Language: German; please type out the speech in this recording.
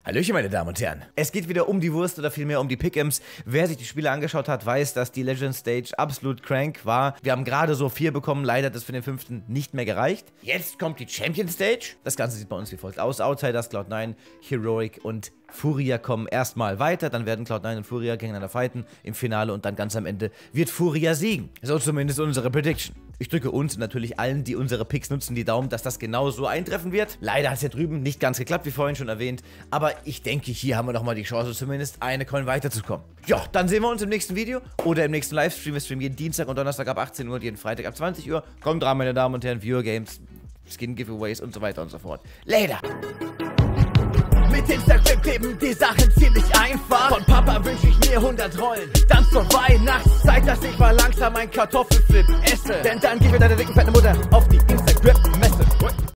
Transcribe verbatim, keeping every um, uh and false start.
Hallöchen, meine Damen und Herren. Es geht wieder um die Wurst oder vielmehr um die Pick'ems. Wer sich die Spiele angeschaut hat, weiß, dass die Legend Stage absolut crank war. Wir haben gerade so vier bekommen, leider hat es für den fünften nicht mehr gereicht. Jetzt kommt die Champion Stage. Das Ganze sieht bei uns wie folgt aus. Outsiders, Cloud nine, Heroic und Furia kommen erstmal weiter. Dann werden Cloud nine und Furia gegeneinander fighten im Finale und dann ganz am Ende wird Furia siegen. So zumindest unsere Prediction. Ich drücke uns und natürlich allen, die unsere Picks nutzen, die Daumen, dass das genau so eintreffen wird. Leider hat es hier drüben nicht ganz geklappt, wie vorhin schon erwähnt. Aber ich denke, hier haben wir nochmal die Chance, zumindest eine Coin weiterzukommen. Ja, dann sehen wir uns im nächsten Video oder im nächsten Livestream. Wir streamen jeden Dienstag und Donnerstag ab achtzehn Uhr und jeden Freitag ab zwanzig Uhr. Kommt dran, meine Damen und Herren, Viewer Games, Skin Giveaways und so weiter und so fort. Later! Mit Instagram kleben die Sachen ziemlich einfach. Von Papa wünsche ich mir hundert Rollen. Dann zur Weihnachtszeit, dass ich mal langsam ein Kartoffelflip esse. Denn dann gib mir deine dicken fette Mutter auf die Instagram-Messe.